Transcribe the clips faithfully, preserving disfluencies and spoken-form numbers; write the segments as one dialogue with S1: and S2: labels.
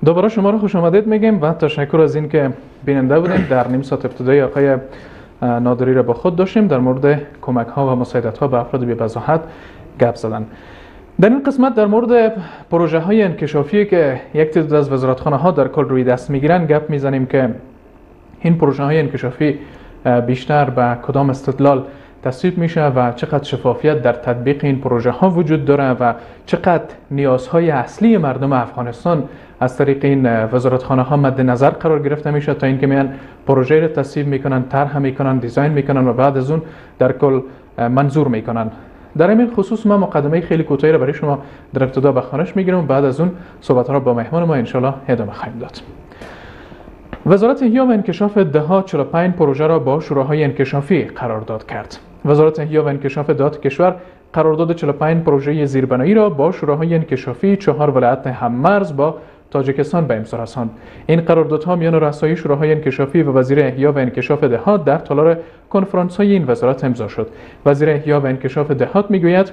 S1: دوباره شما رو خوش آمدید میگیم و تشکر از این که بیننده بودیم. در نیم ساعت ابتدایی آقای نادری را با خود داشتیم در مورد کمک ها و مساعدت ها به افراد بی وضاحت گپ زدن. در این قسمت در مورد پروژه های انکشافی که یک تعداد از وزارتخانه ها در کل روی دست میگیرن گپ میزنیم که این پروژه های انکشافی بیشتر به کدام استدلال تصویب میشه و چقدر شفافیت در تطبیق این پروژه ها وجود داره و چقدر نیازهای اصلی مردم افغانستان از طریق این وزارتخانه ها مد نظر قرار گرفته میشه تا اینکه میان پروژه را تصویب میکنن، طرح میکنن، دیزاین میکنن و بعد از اون در کل منظور میکنن. در این خصوص ما مقدمه خیلی کوتاهی را برای شما در ابتدا به خوانش میگیرم، بعد از اون صحبت ها را با مهمان ما ان شاء الله ادامه خواهیم داد. وزارت احیا و انکشاف دهات چهل و پنج پروژه را با شوراهای انکشافی قرارداد کرد. وزارت احیا و انکشاف دهات کشور قرارداد چهل و پنج پروژه زیربنایی را با شوراهای انکشافی چهار ولایت هم‌مرز با تاجیکستان به امضا رساند. این قراردادها میان رؤسای شوراهای انکشافی و وزیر احیا و انکشاف دهات در تالار کنفرانس‌های این وزارت امضا شد. وزیر احیا و انکشاف دهات میگوید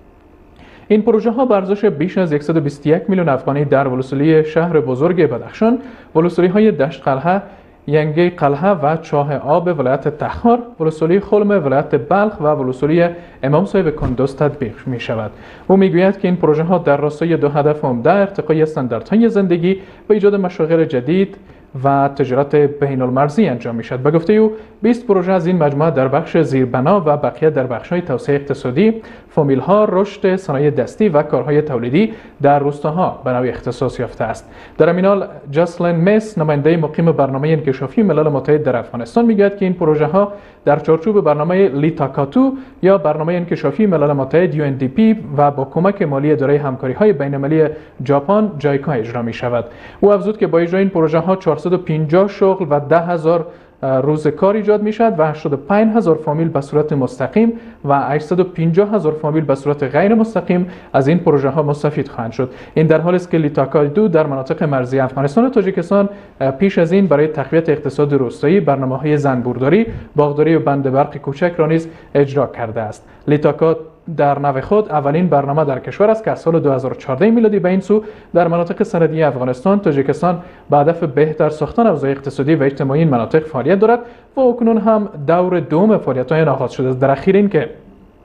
S1: این پروژه ها به ارزش بیش از صد و بیست و یک میلیون افغانی در ولسوالی شهر بزرگ بدخشان، ولسوالی های دشت قلعه، ینگی قلعه و چاه آب ولایت تخار، ولسوالی خلم ولایت بلخ و ولسوالی امام صاحب کندوز تطبیق می شود. او میگوید که این پروژه ها در راستای دو هدف عمده ارتقای استانداردهای زندگی و ایجاد مشاغل جدید و تجارت بین المرزی انجام می شود. به گفته او بیست پروژه از این مجموعه در بخش زیربنا و بقیه در بخش‌های توسعه اقتصادی، فامیل‌ها، رشد صنایع دستی و کارهای تولیدی در روستاها به نوعی اختصاص یافته است. در همین حال جاسلین مس نماینده مقیم برنامه انکشافی ملل متحد در افغانستان میگوید که این پروژه ها در چارچوب برنامه لیتاکاتو یا برنامه انکشافی ملل متحد یو ان دی پی و با کمک مالی اداره همکاری‌های بین‌المللی ژاپن جایکا اجرا می شود. او افزود که با اجرای این پروژه ها چهارصد و پنجاه شغل و ده هزار روز کار ایجاد می شود و هشتاد و پنج هزار فامیل به صورت مستقیم و هشتصد و پنجاه هزار فامیل به صورت غیر مستقیم از این پروژه ها مستفید خواهند شد. این در حالی است که لیتاکاتو در مناطق مرزی افغانستان و تاجیکستان پیش از این برای تقویت اقتصاد روستایی برنامه‌های زنبورداری، باغداری و بند برق کوچک را نیز اجرا کرده است. لیتاکاتو در نوع خود اولین برنامه در کشور است که از سال دو هزار و چهارده میلادی به این سو در مناطق سرحدی افغانستان، تاجیکستان به هدف بهتر ساختن اوضاع اقتصادی و اجتماعی این مناطق فعالیت دارد و اکنون هم دور دوم فعالیت‌های آغاز شده است. در اخیر این که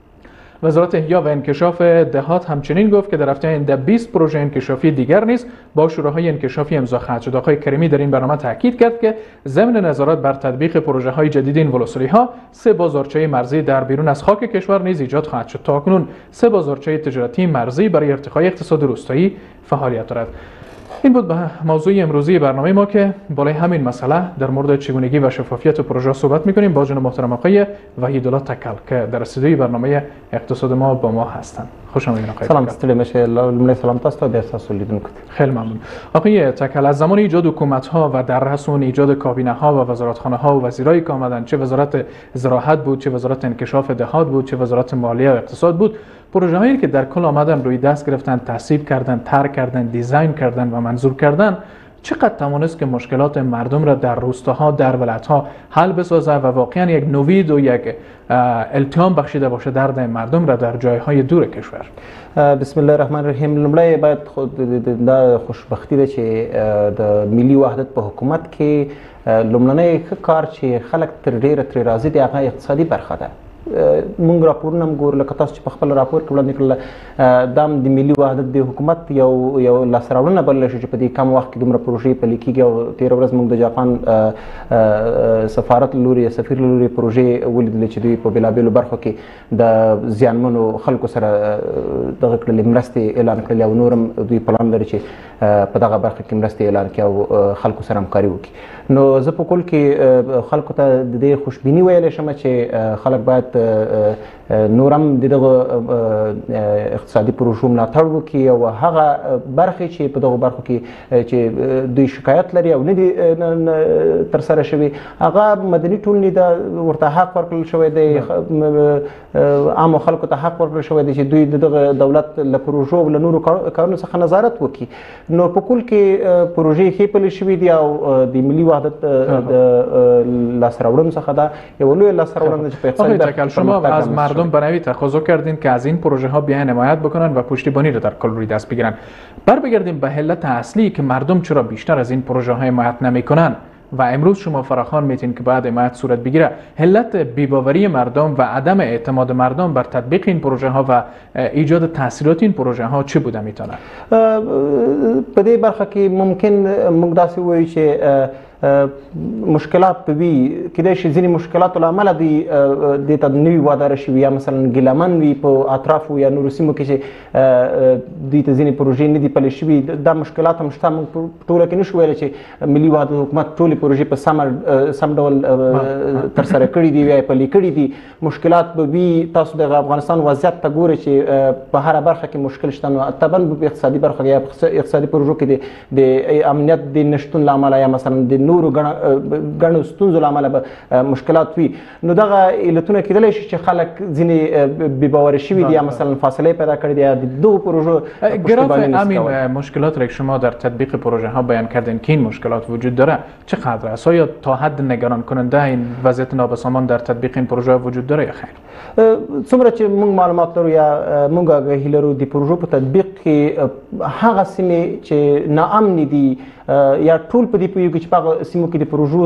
S1: وزارت احیا و انکشاف دهات همچنین گفت که در هفته آینده بیست پروژه انکشافی دیگر نیز با شوراهای انکشافی امضا خواهد شد. آقای کریمی در این برنامه تاکید کرد که ضمن نظارت بر تطبیق پروژه های جدید این ولسوالی‌ها سه بازارچه مرزی در بیرون از خاک کشور نیز ایجاد خواهد شد. تاکنون سه بازارچه تجارتی مرزی برای ارتقای اقتصاد روستایی فعالیت دارد. این بود به موضوع امروزی برنامه ما که بالای همین مسئله در مورد چگونگی و شفافیت پروژه صحبت می‌کنیم با جناب محترم آقای وحیدالله تکل که در استودیوی برنامه اقتصاد ما با ما هستند. خوش آمدید آقای
S2: سلام ستړي مشه لمړی سلام تاسو ته بیا تاسو لیدونکو.
S1: خیلی ممنون. آقای تکل، از زمان ایجاد حکومت‌ها و در رأس اون ایجاد کابینه‌ها و وزارتخانه‌ها و وزیرایی که آمدن، چه وزارت زراعت بود، چه وزارت انکشاف دهات بود، چه وزارت مالیه و اقتصاد بود، پروژه هایی که در کل آمدن روی دست گرفتن، تصویب کردن، طرح کردن، دیزاین کردن و منظور کردن، چقدر توانست که مشکلات مردم را در روستاها، در ولایت‌ها حل بسازه و واقعا یک نوید و یک التیام بخشیده باشه درد مردم را در جایهای دور کشور.
S2: بسم الله الرحمن الرحیم. لومړی باید خود د خوشبختی ده چې د ملي وحدت په حکومت کې لومړنی کار چې خلک تر ډیره ترې راضي دي هغه اقتصادي برخه ده. مونږ راپورونه هم ګورو، لکه تاسو چې په خپل راپور کې وړاندې کړل دا د ملي وحدت د حکومت یو یو لاسته راوړنه بللی شو چې په دې کم وخت کې دومره پروژې پلي کېږي او تېره ورځ موږ د جاپان سفارت له لوري سفیر له لوري پروژې ولیدلې چې دوی په بېلابېلو برخو کې د زیانمنو خلکو سره دغه کړلې مرستې اعلان کړلې او نور هم دوی پلان لري چې په دغه برخه کې مرستې اعلان کړي او خلکو سره همکاري وکړي. نو زه په کل کې خلکو ته د دې خوشبیني ویلی شم چې خلک باید نور هم دغه اقتصادي پروژو ملاتړ وکړي او هغه برخې چې په دغو برخو کې چې دوی شکایت لري او نه دي ترسره شوي هغه مدني ټولنې ته ورته حق ورکړل شوی دی، عامو خلکو ته حق ورکړل شوی دی چې دوی د دغه دولت له پروژو او له نورو کارونو څخه نظارت وکړي. نو په کل کې پروژې ښې پلي شوي دي او د ملي وحدت د لاسته راوړنو څخه دا یو لویه لاسته راوړنه چې په اقتصادي
S1: شما از مردم مردم بنوی تقاضا کردین که از این پروژه ها بیان حمایت بکنن و پشتیبانی رو در کل روی دست بگیرن. بر بگردیم به علت اصلی که مردم چرا بیشتر از این پروژه ها حمایت نمیکنن و امروز شما فراخوان میتین که بعد حمایت صورت بگیره. علت بی‌باوری مردم و عدم اعتماد مردم بر تطبیق این پروژه ها و ایجاد تاثیرات این پروژه ها چه بوده میتونه؟
S2: په دې برخه کې ممکن موږ داسې وایو چې مشکلات به وي، کیدای شي ځینې مشکلاتو له امله دوی دې ته نوي واداره شوي یا مثلا ګیلمن وي په اطرافو یا نورو سیمو کې چې دوی ته ځینې پروژې نه دي پلې شوي. دا مشکلات هم شته. موږ په ټوله کې نشو ویلی چې ملي وحدت حکومت ټولې پروژې په سمه سم ډول ترسره کړي دي یا پلې کړي دي. مشکلات به وي. تاسو د افغانستان وضعیت ته ګورئ چې په هره برخه کې مشکل شته. نو طبعا په اقتصادي برخه کې یا اقتصادي پروژو کې د امنیت د نشتون له امله یا مثلا د نورو ګڼو ستونزو له امله به مشکلات وي. نو دغه علتونه کیدلی شي چې خلک ځینې بې باوري شوي دي یا مثلا فاصله پیدا کړې دي یا د دغو پروژو
S1: گراف همین مشکلات را که شما در تطبیق پروژه ها بیان کردین که این مشکلات وجود داره چقدر است؟ آیا تا حد نگران کننده این وضعیت نابسامان در تطبیق این پروژه وجود داره یا خیر؟
S2: څومره چې موږ معلومات لرو یا موږ آگاهي لرو د پروژو په تطبیق کې هغه سیمې چې ناامنې دي یا ټول په دې پوهېږو چې په هغه سیمو کې د پروژو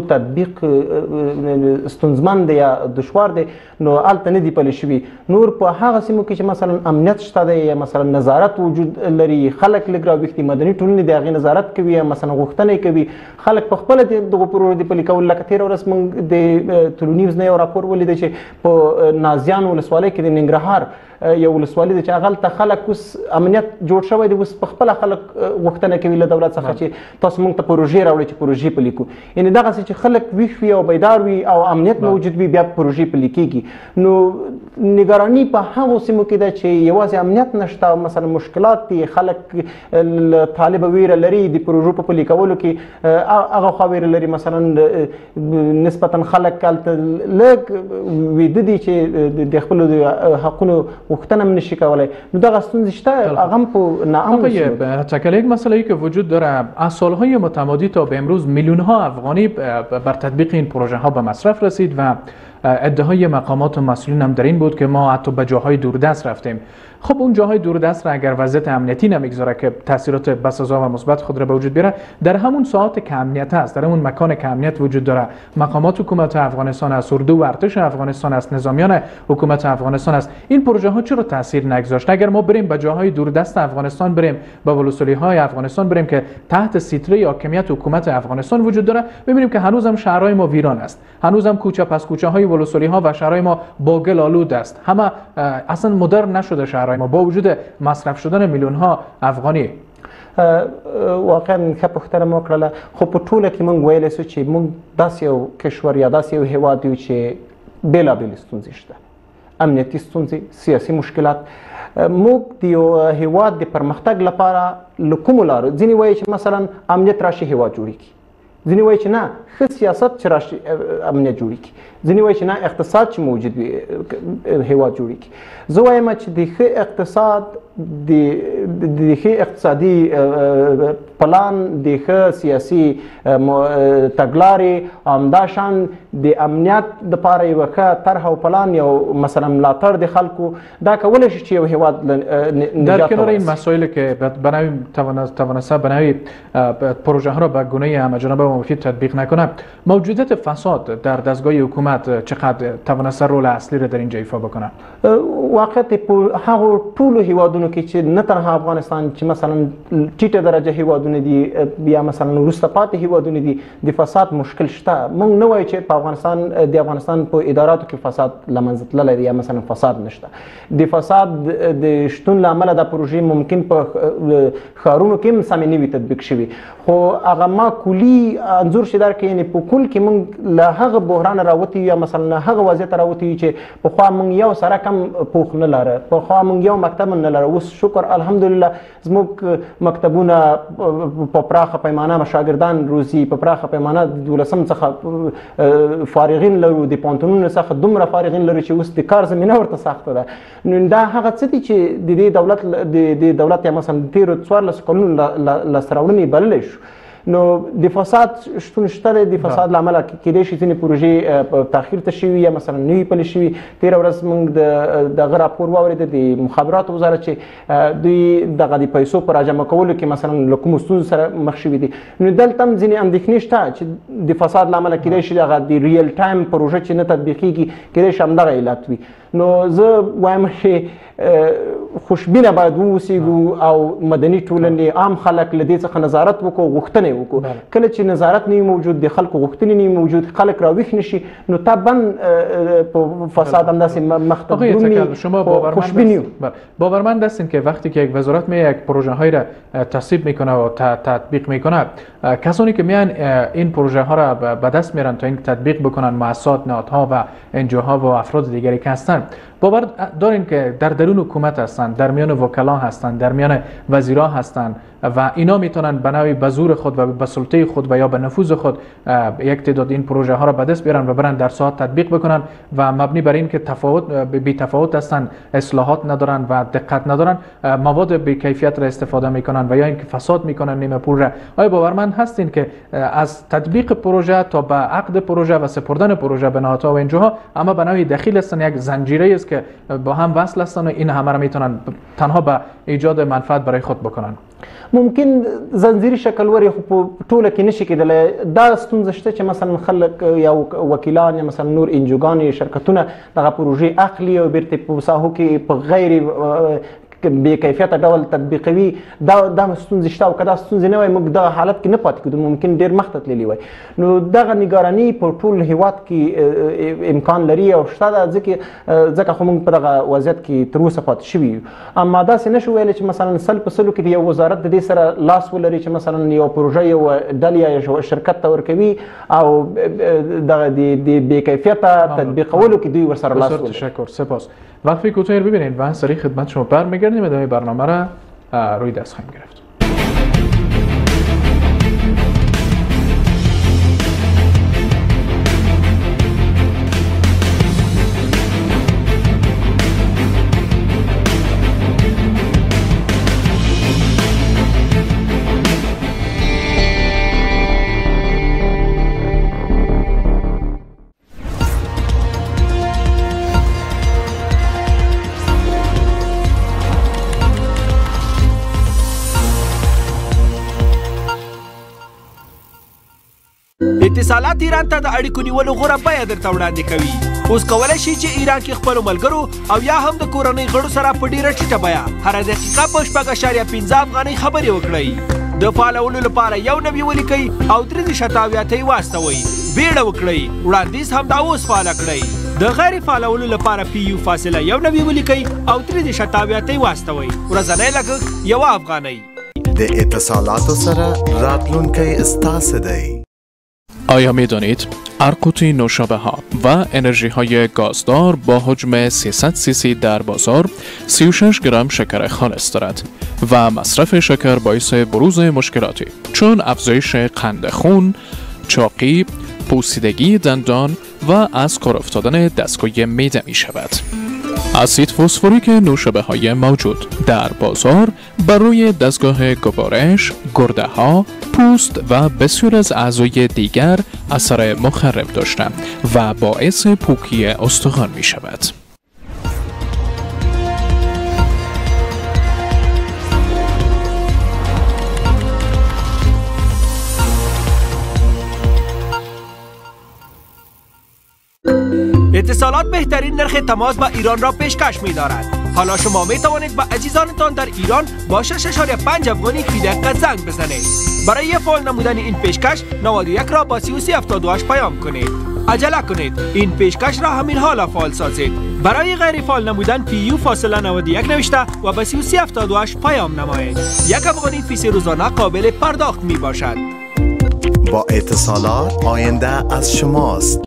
S2: تطبیق ستونزمن دی یا دشوار دی نو هلته نه دي پلې شوي. نور په هغه سیمو کې چې مثلا امنیت شته دی یا مثلا نظارت وجود لري، خلک لږ راویښ دي، مدني ټولنې د هغې نظارت کوي یا مثلا غوښتنې کوي، خلک په خپله دغو پروژو د پلي کولو. لکه تېره ورځ موږ د ټولو نیوز نه یو راپور ولیده چې په نازیان ولسوالۍ کې د ننګرهار یو ولسوالي ده چې هغلته خلک اوس امنیت جوړ شوی دی. اوس په خپله خلک غوښتنه کوي له دولت څخه چې تاسو موږ ته پروژې راوړئ چې پروژې پلي کړو. یعنې دغسې چې خلک ویښ وي او بیدار وي او امنیت موجود وي بیا پروژې پلي کېږي. نو نگراني په هغو سیمو کې ده چې یوازې امنیت نشته او مثلا مشکلات دي، خلک طالبه ویره لري د پروژو په پلي کولو کې هغه خوا ویره لري. مثلا نسبتا خلک هلته لږ ویده دي چې د خپلو حقونو غوښتنه هم نشي کولی. نو دغه ستونزې شته، هغه هم په ناامن
S1: شده. تکل یک مسئله ای که وجود داره از سالهای متمادی تا به امروز میلیون ها افغانی بر تطبیق این پروژه ها به مصرف رسید و ادعای مقامات و مسئولین هم در این بود که ما حتی به جاهای دوردست رفتیم. خب اون جاهای دوردست را اگر وضعیت امنیتی نمیگذاره که تاثیرات بسزا و مثبت خود را به وجود بیاره، در همون ساعات که امنیت است، در همون مکان که امنیت وجود داره، مقامات حکومت افغانستان است، اردو و ارتش افغانستان است، نظامیان حکومت افغانستان است، این پروژه ها چرا تاثیر نگذاشت؟ اگر ما بریم به جاهای دوردست افغانستان، بریم به ولسوالی های افغانستان، بریم که تحت سیطره حاکمیت حکومت افغانستان وجود داره، ببینیم که هنوز هم شهرهای ما ویران است، هنوز هم کوچه پس کوچه های ولسوالی ها و شهرهای ما با گل آلود است، همه اصلا مدرن نشده شهرهای ما با وجود مصرف شدن میلیون ها افغانی.
S2: واقعا ښه پوښتنه مو وکړله. خو په ټوله کې موږ ویلی سو چې موږ داسې یو کشور یا داسې یو هیواد یو چې بېلابېلې ستونزې شته، امنیتي ستونزې، سیاسي مشکلات. موږ د یو هیواد د پرمختګ لپاره له کومو لارو، ځینې وایي چې مثلا امنیت راشي هیواد جوړېږي، ځینې وایي چې نه ښه سیاست چې راشي امنیت جوړېږي، ځینې وایي چې نه اقتصاد چې موجود وي هیواد جوړېږي. زه وایم چې د ښه اقتصاد د ښه اقتصادي پلان، د ښه سیاسي تګلارې همدا شان د امنیت دپاره یوه ښه طرح او پلان، یو مثلا ملاتړ د خلکو، دا کولی شي چې یو هیواد
S1: در کنار این مسائلی که بنوی توانسته بنوی پروژه ها را به گونه همه‌جانبه و مفید تطبیق نکنه، موجودیت فساد در دستگاه حکومت چقدر توانسته رول اصلی را در اینجا ایفا بکنه؟
S2: واقعیت هغو ټولو هیوادونو کې چې نه تنها افغانستان چې مثلا ټیټه درجه هیوادونه دي یا مثلا وروسته پاتې هیوادونه دي، د فساد مشکل شته. موږ نه وایو چې په افغانستان د افغانستان په اداراتو کې فساد له منځه تللی دی یا مثلا فساد نشته. د فساد د شتون له امله دا پروژې ممکن په ښارونو کې هم سمې نه وي تطبیق شوي، خو هغه ما کلي انځور چې درکړي، یعنې په کل کې موږ له هغه بحرانه راوتي یا مثلا له هغه وضعیته راوتي چې پخوا موږ یو سړک هم پوخ نه لاره، پخوا موږ یو مکتب هم نه لاره. اوس شکر الحمدلله زموږ مکتبونه په پراخه پیمانه شاګردان روزي، په پراخه پیمانه د دولسم څخه فارغین لرو، د پوهنتونونو څخه دومره فارغین لرو چې اوس د کار زمینه ورته سخته ده. نو دا هغه څه دي چې د دې دولت د دولت یا مثلا د تېرو څوارلسو کلونو لاسته راوړنې بللی شو. نو د فساد شتون شته د فساد لامل کېدای شي ځینې پروژې تاخیر ته شوي یا مثلا نوي پلي شوي. تېره ورځ موږ د دغه راپور واورېده د مخابراتو وزارت چې دوی دغه د پیسو په راجمع کولو کې مثلا له کومو ستونزو سره مخ شوي دي. نو دلته هم ځینې اندېښنې شته چې د فساد لامل کېدای شي دغه د ریل ټایم پروژه چې نه تطبیقېږي کېدای شي همدغه علت وي. نو زه وایم چې خوشبینه باید واوسېږو او مدني ټولنې عام خلک له دې څخه نظارت وکړو، غوښتنې وکړو. کله چې نظارت نه وي موجود، د خلکو غوښتنې نه وي موجود، خلک راویښ نه شي، نو طبعا په فساد همداسې مخ ته درومي.
S1: شما باورمند هستین که وقتی که یک وزارت می یک پروژه های را تصویب میکنه و تطبیق میکنه، کسانی که میان این پروژه ها را به دست میارن تا این تطبیق بکنن، مؤسسات، نهادها و انجوها و افراد دیگری که هستن، باور دارین که در درون حکومت هستن، در میان وکلا هستن، در میان وزیرا هستن و اینا میتونن به نوعی به زور خود و به سلطه خود و یا به نفوذ خود یک تعداد این پروژه ها را به دست بیارن و برن در ساعت تطبیق بکنن و مبنی بر این که تفاوت بی تفاوت هستن، اصلاحات ندارن و دقت ندارن، مواد بی کیفیت را استفاده میکنن و یا اینکه فساد میکنن نیمه پول. آیا باورمند هستین که از تطبیق پروژه تا به عقد پروژه و سپردن پروژه به نهادها و انجوها اما به نوعی دخیل هستن، یک زنجیره است که با هم وصل هستن و این همه را میتونن تنها به ایجاد منفعت برای خود بکنن؟
S2: ممکن زنجیري شکل وري خو په ټوله کې نشي کېدلی. دا ستونزه شته چې مثلا خلک یا وکیلان یا مثلا نور انجوګان یا شرکتونه دغه پروژې اخلي او بیرته په ساحو کې په غیر بې کیفیته ډول تطبیقوي. دا دا ستونزې شته او که دا ستونزې نه وای موږ دغه حالت کې نه پاتې کېدو، ممکن ډېر مخته تللي وای. نو دغه نګراني په ټول هیواد کې امکان لري او شته ده، ځکه ځکه خو موږ په دغه وضعیت کې تر اوسه پاتې شوي یو. اما داسې نه شو ویلی چې مثلا سل په سلو کې د یو وزارت د دې سره لاس ولري چې مثلا یو پروژه یو ډلې یا یو شرکت ته ورکوي او دغه د بې کیفیته تطبیقولو کې دوی ورسره لاس ولري.
S1: تشکر، سپاس. وقفه کوتاهی رو ببینید و سریع خدمت شما برمیگردیم. ادامه برنامه را روی دست خواهیم گرفت.
S3: اتصالات ایران ته د اړیکو نیولو غوره بیه درته وړاندې کوي. اوس کولی شئ چې ایران کې خپلو ملګرو او یا هم د کورنۍ غړو سره په ډیره ټیټه بیه هره دقیقه په شپږ اعشاریه پنځه افغانۍ خبرې وکړئ. د فعالولو لپاره یو نوي ولیکئ او درې دېرش اته اویا ته یې واستوئ. بیړه وکړئ، وړاندیز همدا اوس فعاله کړئ. د غیر فعالولو لپاره پی یو فاصله یو نوي ولیکئ او درې دېرش اته اویا ته یې واستوئ. ورځنی لګښت یوه افغانۍ.
S4: د اتصالاتو سره راتلونکی ستاسو دی.
S1: آیا می دانید ارقوطی نوشابه ها و انرژی های گازدار با حجم سیصد سی سی در بازار سی و شش گرم شکر خالص دارد و مصرف شکر باعث بروز مشکلاتی چون افزایش قند خون، چاقی، پوسیدگی دندان و از کار افتادن دستگاه معده می شود. اسید فسفوریک نوشابه های موجود در بازار بر روی دستگاه گوارش، گرده ها، پوست و بسیار از اعضای دیگر اثر مخرب داشتند و باعث پوکی استخوان می شود.
S3: اتصالات بهترین نرخ تماس با ایران را پیشکش می دارد. حالا شما می توانید به عزیزانتان در ایران با شش اعشاریه پنج افغانی فی دقیقه زنگ بزنید. برای فعال نمودن این پیشکش نود و یک را با سی و سه هفتاد و هشت پیام کنید. عجله کنید، این پیشکش را همین حالا فعال سازید. برای غیر فعال نمودن پی یو فاصله نود و یک نوشته و به سی و سه هفتاد و هشت پیام نمایید. یک افغانی فی سه روزانه قابل پرداخت می باشد.
S4: با اتصالات آینده از شماست.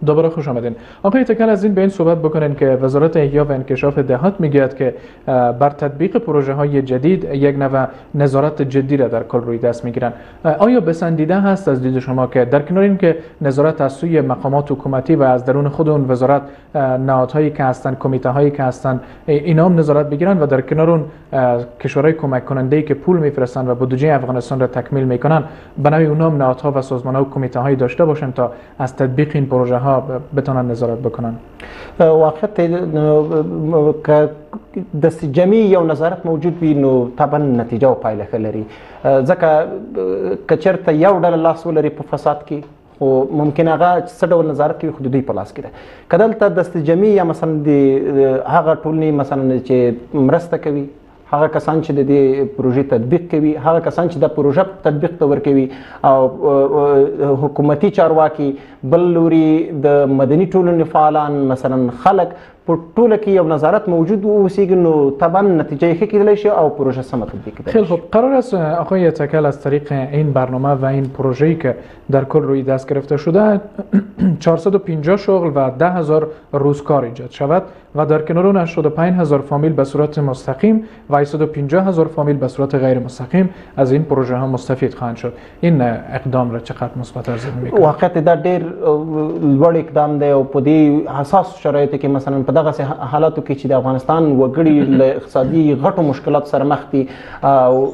S1: دوباره خوش آمدین. آقای تکل از این به این صحبت بکنین که وزارت احیا و انکشاف دهات میگوید که بر تطبیق پروژه های جدید یک نوع نظارت جدی را در کل روی دست میگیرن. آیا بسندیده هست از دید شما که در کنار این که نظارت از سوی مقامات حکومتی و از درون خود اون وزارت نهادهایی که هستند، کمیته هایی که هستند، اینا هم نظارت بگیرن و در کنار اون کشورهای کمک کننده که پول میفرستند و بودجه افغانستان را تکمیل میکنن، بنابراین اونها هم نهادها و سازمان ها و کمیته هایی داشته باشن تا از تطبیق این پروژه ها بتونن نظارت بکنن.
S2: واقعیت که دست جمعی یا نظارت موجود وي نو طبعا نتیجه او پایله ښه لري، ځکه که چېرته یو ډله لاس ولري په فساد کې خو ممکن هغه څه ډول نظارت کوي خو د دوی په لاس کې ده. که دلته دست جمعي یا مثلا د هغه ټولنې مثلا چې مرسته کوي، هغه کسان چې د دې پروژې تطبیق کوي، هغه کسان چې د پروژه تطبیق ته ورکوي او حکومتي چارواکي، بل لوري د مدني ټولنې فعالان مثلا خلک په ټوله کې یو نظارت موجود اوسیږي، نو طبعا نتیجه ښه کیدلی شي او پروژه سمه تطبیق کیدلی شي.
S1: خیلی خوب، قرار است آقای تکل از طریق این برنامه و این پروژه‌ای که در کل روی دست گرفته شده چهارصد و پنجاه شغل و ده هزار روزگار ایجاد شود و در کنار اون هشتاد و پنج هزار فامیل به صورت مستقیم و هشتصد و پنجاه هزار فامیل به صورت غیر مستقیم از این پروژه ها مستفید خواهند شد. این اقدام را چقدر مثبت ارزیابی می‌کنید؟
S2: واقعیت دا ډیر لوړ اقدام دی او په دې حساس شرایطو کې مثلا په دغه حالاتو کې چې د افغانستان وګړي له اقتصادي غټو مشکلاتو سره مخ دي او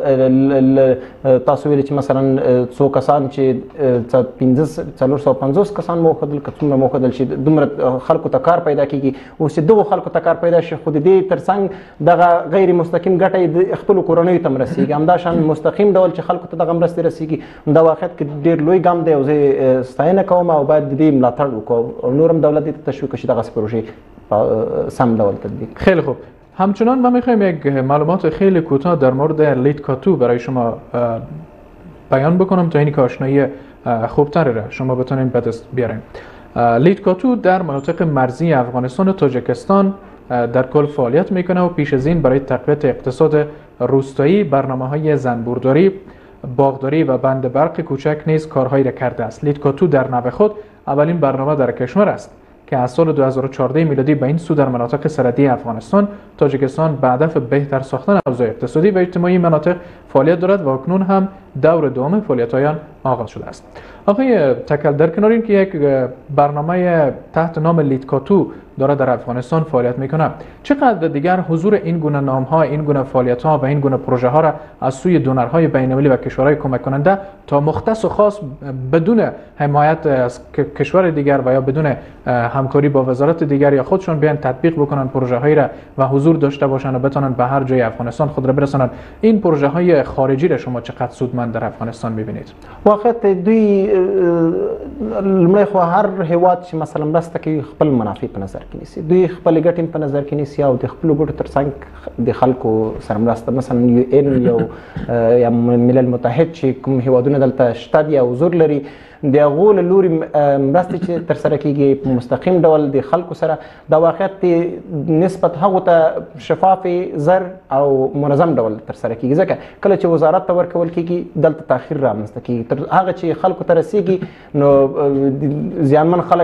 S2: تاسو ویل چې مثلا څو کسان چې پنځه څلور سوه پنځوس کسان مو ښودل، که څومره مو ښودل چې دومره خلکو ته کار پیدا کیږي، اوس چې دغو خلکو ته کار پیدا شي خو د دې ترڅنګ دغه غیر مستقیم ګټه یې د خپلو کورنیو ته هم رسېږي، همداشان مستقیم ډول چې خلکو ته دغه مرستې رسېږي، دا واقعیت کې ډېر لوی ګام دی او زه ستاینه کوم او باید د دې ملاتړ وکړو او نور هم دولت دې ته تشویق کړي دغسې پروژې سم دول تطبیق.
S1: خیلی خوب، همچنان ما میخوایم یک معلومات خیلی کوتاه در مورد لیدکاتو برای شما بیان بکنم تا اینکه آشنایی خوبتری را شما بتونین به دست بیارین. لیدکاتو در مناطق مرزی افغانستان و تاجیکستان در کل فعالیت میکنه و پیش از این برای تقویت اقتصاد روستایی برنامه‌های زنبورداری، باغداری و بند برق کوچک نیز کارهایی را کرده است. لیدکاتو در نوع خود اولین برنامه در کشور است که از سال دو هزار و چهارده میلادی به این سو در مناطق سرحدی افغانستان، تاجیکستان به هدف بهتر ساختن اوضاع اقتصادی و اجتماعی مناطق فعالیت دارد و اکنون هم دور دوم فعالیت‌های آن آغاز شده است. آقای تکل، در کنار اینکه یک برنامه تحت نام لیدکاتو داره در افغانستان فعالیت میکنه، چقدر دیگر حضور این گونه نام‌ها، این گونه فعالیت‌ها و این گونه پروژه‌ها را از سوی دونرهای بین‌المللی و کشورهای کمک کننده تا مختص و خاص بدون حمایت از کشور دیگر و یا بدون همکاری با وزارت دیگر یا خودشون بیان تطبیق بکنن پروژه‌هایی را و حضور داشته باشن و بتونن به هر جای افغانستان خود را برسانن، این پروژه‌های خارجی را شما چقدر سودمند در افغانستان می‌بینید؟
S2: واقعیت دوی لومړی خو هر هیواد چې مثلا مرسته کوي خپل منافع په نظر کې نیسي، دوی خپل ګټې په نظر کې نیسي او د خپلو ګټو ترڅنګ د خلکو سره مرسته، مثلا یو ان یو یا ملل متحد چې کوم هیوادونه دلته شته دي او حضور لري، د هغو له لوري مرستې چې ترسره کیږي په مستقیم ډول د خلکو سره، دا واقعیت نسبت هغو ته شفاف زر او منظم ډول ترسره کیږي، ځکه کله چې وزارت ته ورکول کیږي دلته تاخیر رامنځته کیږي، تر هغه چې خلکو ته رسیږي نو زیانمن خلک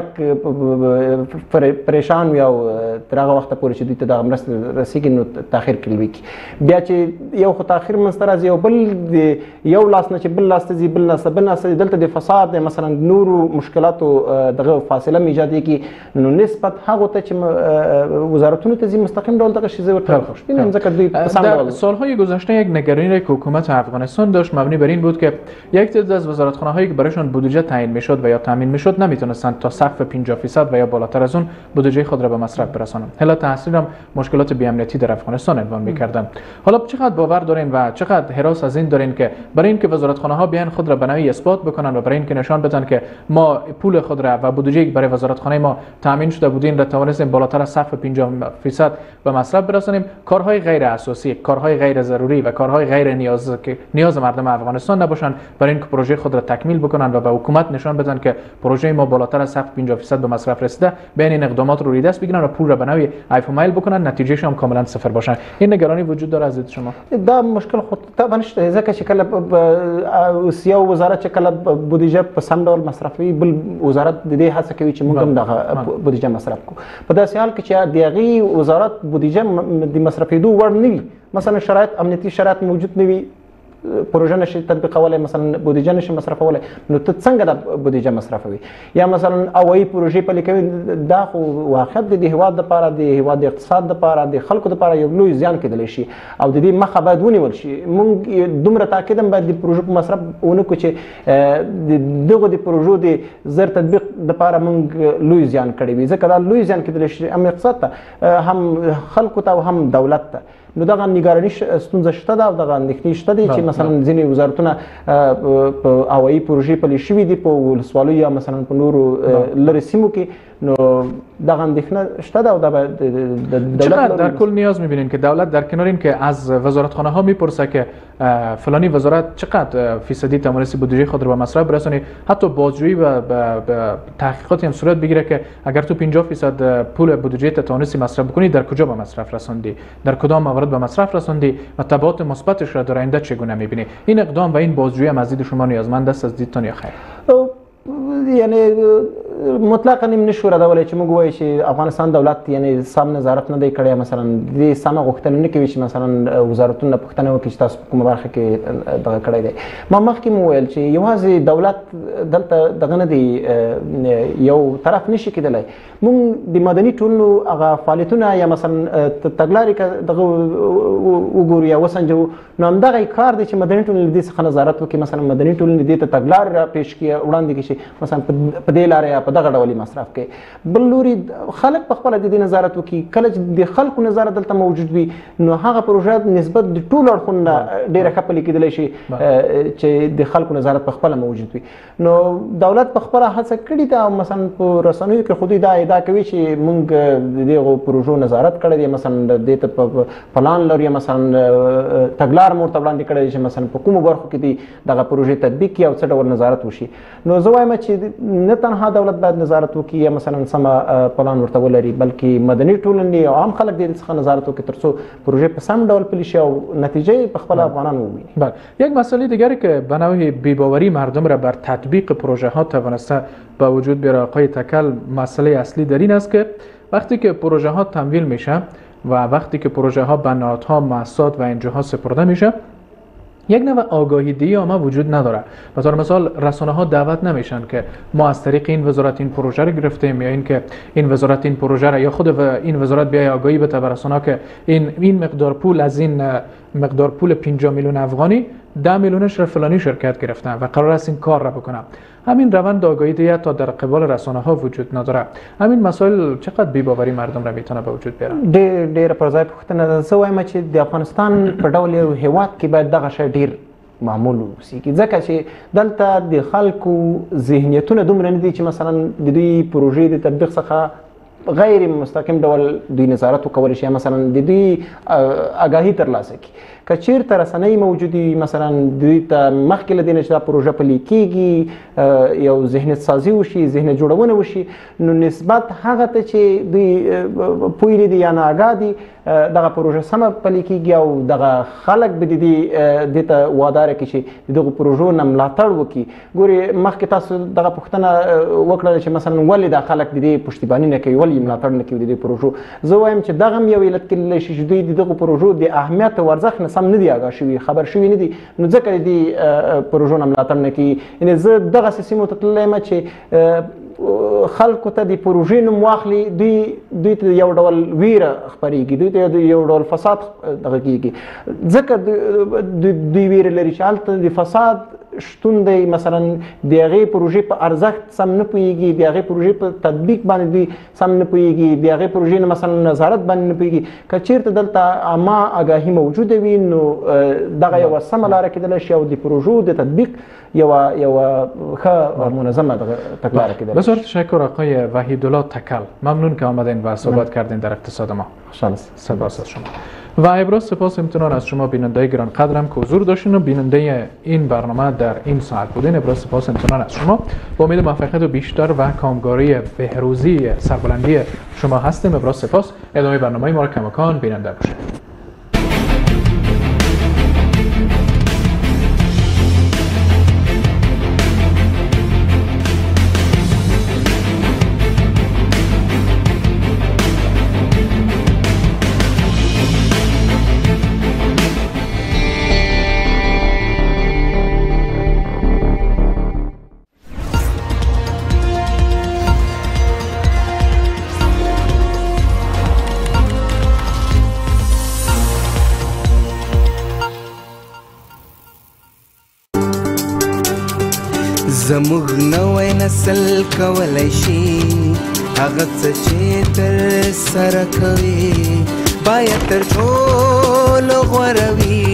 S2: پریشان وي او تر هغه وخته پورې چې دوی ته دغه مرستې رسیږي نو تاخیر کې لوي کی، بیا چې یو خو تاخیر منځته راځي او بل د یو لاس نه چې بل لاس ته ځي، بل لاس ته بل لاس ته دلته د فساد مثلا نورو مشکلاتو دغه فاصله ایجاد کی، نو نسبت هغه ته چې وزارتونو ته زی مستقیم ډول دغه شی ورته خوش ببینیم، ځکه دوی
S1: در سالهای گذشته یک نگرانی که حکومت افغانستان داشت مبنی بر این بود که یک تعداد از وزارتخانه‌هایی که برایشان بودجه تعیین میشد و یا تامین میشد نمیتونستند تا سقف پنجاه درصد و یا بالاتر از اون بودجه خود را به مصرف برسانند. حالا تحصیل هم مشکلات بی‌امنیتی در افغانستان عنوان می‌کردند. حالا چقدر باور دارین و چقدر حراس از این دارین که برای اینکه وزارتخانه‌ها بیان خود را به نوعی اثبات بکنن و برای اینکه نشان بدن که ما پول خود را و بودجه برای وزارتخانه ما تامین شده بودین را توانستیم بالاتر از سقف پنجاه درصد به مصرف برسانیم، کارهای غیر اساسی، کارهای غیر ضروری و کارهای غیر نیاز که نیاز مردم افغانستان نباشند برای اینکه پروژه خود را تکمیل بکنن و به حکومت نشان بدن که پروژه ما بالاتر از سقف پنجاه درصد به مصرف رسیده، بین این اقدامات رو روی دست بگیرن و پول را به نوعی ایف مایل بکنن، نتیجهش هم کاملا صفر باشن. این نگرانی وجود داره از دید شما؟
S2: دا مشکل خود طبعا شته، ځکه چې کله سیاسي وزارت چې کله بودجه په سم ډول مصرفوي، بل وزارت د دې هڅه کوي چې موږ هم دغه بودیجه مصرف کړو. په داسې حال کې چې د هغې وزارت بودیجه د مصرفېدو وړ نه وي، مثلا شرایط امنیتي شرایط موجود نه وي، پروژه نشي تطبیقولی، مثلا بودیجه نشي مصرفولی، نو ته څنګه د بودیجه مصرفوي؟ یا مثلا هوایي پروژې پلي کوي، دا خو واقعیت د هیواد دپاره، د هیواد د اقتصاد دپاره، د خلکو دپاره یو لوی زیان کیدلی شي او د دې مخه باید ونیول شي. موږ دومره تاکید هم باید د پروژو په مصرف ونه کړو چې د دغو د پروژو د زر تطبیق دپاره موږ لوی زیان کړی وي، ځکه دا لوی زیان کیدلی شي هم اقتصاد ته، هم خلکو ته او هم دولت ته. نو دغه نګراني ستونزه شته ده او دغه اندېښنې شته دي چې مثلا ځینې وزارتونه په هوایي پروژې پلي شوي دي په ولسوالیو یا مثلا په نورو لرې سیمو کې، نو دغه اندېښنه شته ده او دا باید دولت
S1: چقدر در کل نیاز می‌بینین که دولت در کنار این که از وزارتخانه ها میپرسه که فلانی وزارت چقدر فیصدی توانستی بودجه خود رو به مصرف برسونی، حتی بازجویی و تحقیقاتی هم صورت بگیره که اگر تو پنجاه فیصد پول بودجه توانستی مصرف بکنی در کجا به مصرف رسوندی، در کدام موارد به مصرف رسوندی و تبعات مثبتش را در آینده چگونه می‌بینی؟ این اقدام و این بازجویی هم از دید شما نیازمند است از دیدتان یا خیر؟
S2: یعنی مطلقا نیم نشو ردولی چې موږ وایو چې افغانستان دولت یعنی سم نظارت نه دی کړی، مثلا د سمه غوښتنه نه کوي چې مثلا وزارتونه پوښتنه وکړي چې تاسو په کومه برخه کې دغه کړی دی. ما مخکې مو ویل چې یوازې دولت دلته دغه نه دی، یو طرف نشي کېدلی. موږ د مدني ټولنو هغه فعالیتونه یا مثلا تګلارې که دغه وګورو یا وسنجوو، نو همدغه کار دی چې مدني ټولنې له دې څخه نظارت وکړي، مثلا مدني ټولنې دې ته تګلارې را پیش کړي، وړاندې کړي چې مثلا په دې لارې یا په دغه ډول مصرف کوي. بل لوري خلک په خپله د دې نظارت وکړي. کله چې د خلکو نظارت دلته موجود وي، نو هغه پروژه نسبت د ټولو اړخونو نه ډېره ښه پلي کېدلی شي چې د خلکو نظارت په خپله موجود وي. نو دولت په خپله هڅه کړې ده، مثلا په رسنیو کې خو دوی دا ادعا کوي چې موږ د دغو پروژو نظارت کړی دی، مثلا دې ته په پلان لرو یا مثلا تګلار مو ورته وړاندې کړی دی چې مثلا په کومو برخو کې دي دغه پروژې تطبیق کړي او څه ډول نظارت وشي. نو زه وایم چې نه تنها دولت باید نظارت وکړي یا مثلا سمه پلان ورته ولري، بلکې مدني ټولنې او عام خلک دې څخه نظارت وکړي تر څو پروژې په سم ډول پلي شي او نتیجه په خپل افغانان وویني.
S1: بله، یک مسئله دیگری که به نوعی بی‌باوری مردم را بر تطبیق پروژه ها توانسته با وجود بیاره آقای تکل، مسئله اصلی در این است که وقتی که پروژه ها تمویل میشه و وقتی که پروژه ها به نهادها، مؤسسات و انجاها سپرده میشه، یک نوع آگاهی دهی عامه وجود نداره. به طور مثال رسانه ها دعوت نمیشن که ما از طریق این وزارت این پروژه رو گرفتیم یا اینکه این وزارت این پروژه رو، یا خود این وزارت بیای آگاهی بده به رسانه که این این مقدار پول از این مقدار پول پنجاه میلیون افغانی ده میلیونش را فلانی شرکت گرفتن و قرار است این کار را بکنم. همین روند آگاهی دهی تا در قبال رسانه ها وجود نداره. همین مسائل چقدر بی‌باوری مردم را میتونه به وجود بیاره؟
S2: ډېر ډېر پر ځای پوښتنه. زه وایم چې د افغانستان په ډول یو هیواد کې باید دغه شی ډېر معمول وسیږي، ځکه چې دلته د خلکو ذهنیتونه دومره نه دي چې مثلا د دوی پروژې د تطبیق څخه غیر مستقیم ډول دوی نظارت وکولی شي، مثلا د دوی آگاهي ترلاسه کړي. که چیرته رسنۍ موجودې مثلا دوی ته مخکې له دې نه چې دا پروژه پلي کېږي یو ذهنیت سازي وشي، ذهنیت جوړونه وشي، نو نسبت هغه ته چې دوی پوه نه دي یا ناآګاه دي دغه پروژه سمه پلي کېږي او دغه خلک به د دې دې ته واداره کړي چې د دغو پروژو نه ملاتړ وکړي. ګورې مخکې تاسو دغه پوښتنه وکړله چې مثلا ولې دا خلک د دې پشتیباني نه کوي، ولې ملاتړ نه کوي د دې پروژو. زه وایم چې دغه هم یو علت کېدلی شي چې دوی د دغو پروژو د اهمیت او ارزښت نه سم نه دي آګاه شوي، خبر شوي نه دي، نو ځکه د دې پروژو نه ملاتړ نه کوي. یعنې زه دغسې سیمو ته تللی یم چې خلکو ته د پروژې نوم واخلي، دوی دوی ته یو ډول ویره خپرېږي، دوی ته یو ډول فساد دغه کېږي، ځکه دوی ویره لري چې هلته د فساد شتون دی، مثلا د هغې پروژې په ارزښت سم نه پوهېږي، د هغې پروژې په تطبیق باندې دوی سم نه پوهېږي، د هغې پروژې نه مثلا نظارت باندې نه پوهېږي. که چېرته دلته عامه آګاهي موجوده وي، نو دغه یوه سمه لاره کېدلی شي او د پروژو د تطبیق یوه یوه ښه او منظمه تګلاره کېدلی شي.
S1: بسیار تشکر آقای وحیدالله تکل، ممنون که آمدین و صحبت کردین در اقتصاد ما.
S2: خوشحال است.
S1: سپاس از شما. و ابراز سپاس امتنان از شما بیننده گران قدرم که حضور داشتین و بیننده این برنامه در این ساعت بودین. ابراز سپاس امتنان از شما. با امید موفقیت بیشتر و کامگاری بهروزی سربلندی شما هستیم. ابراز سپاس. ادامه برنامه ما را کماکان بیننده باشید.
S5: زموږ نوی نسل کولی شي هغه څه چې تر سره کوي باید تر ټولو غوره وي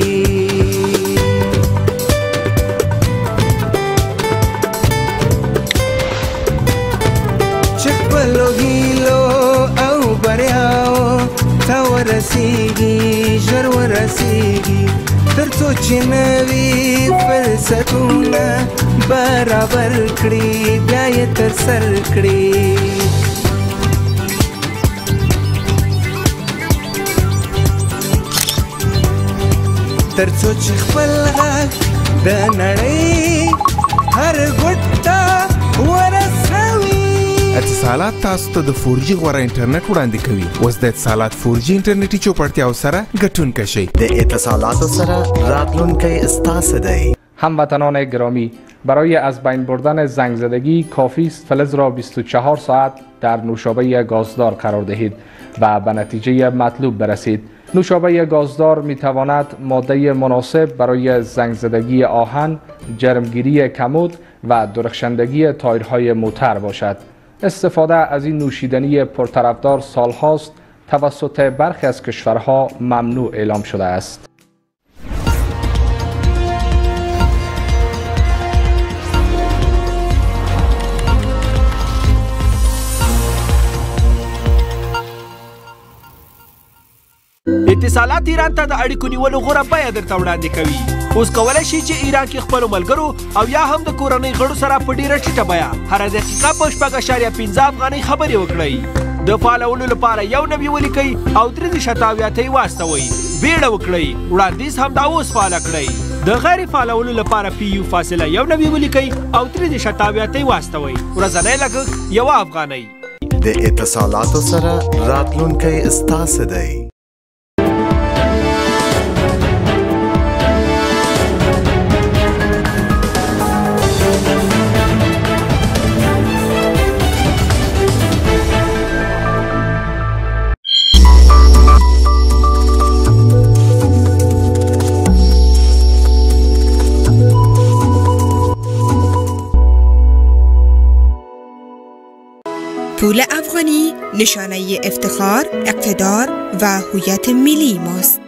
S5: چې خپلو هیلو او بریاو ته ورسیږي ژر ورسیږي تر څو چې نوي فرصتونه برابر کړي بیا یې ترسر کړي تر څو چې خپل غږ د نړۍ هر ګوټ ته ورسوي
S6: اتصالات تاسو ته د فور جي غوره انټرنیټ وړاندې کوي اوس د اتصالات فور جي انټرنیټي چوپړتیاو سره ګټونکی شئ
S4: د اتصالاتو سره راتلونکی ستاسو دی.
S7: هموطنان گرامی، برای از بین بردن زنگ زدگی کافی است فلز را بیست و چهار ساعت در نوشابه گازدار قرار دهید و به نتیجه مطلوب برسید. نوشابه گازدار می تواند ماده مناسب برای زنگ زدگی آهن، جرمگیری کمود و درخشندگی تایرهای موتر باشد. استفاده از این نوشیدنی پرطرفدار سالهاست توسط برخی از کشورها ممنوع اعلام شده است.
S3: اتصالات ایران ته د اړیکو نیولو غوره بیه درته وړاندې کوي. اوس کولی شئ چې ایران کې خپلو ملګرو او یا هم د کورنۍ غړو سره په ډیره ټیټه بیه هره دقیقه په شپږ اعشاریه پنځه افغانۍ خبرې وکړئ. د فالولو لپاره یو نوي ولیکئ او درې دېرش اتاویا ته یې واستوئ. بیړه وکړئ، وړاندیز همدا اوس فعاله کړئ. د غیر فعالولو لپاره پی یو فاصله یو نوي ولیکئ او درې دېرش اتاویا ته یې واستوئ. ورځنی لګښت یوه افغانۍ.
S4: د اتصالاتو سره راتلونکی ستاسو دی.
S8: پول افغانی نشانه افتخار، اقتدار و هویت ملی ماست.